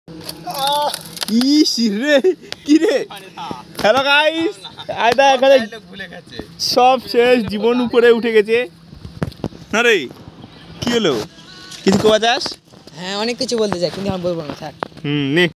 ইস রে কি রে হ্যালো গাইস আয়দা এখানে সব শেষ জীবন উপরে উঠে গেছে না রে কি হলো কিছু কোয়া যাস হ্যাঁ অনেক কিছু বলতে চাই কিন্তু আমি বলবো না থাক নে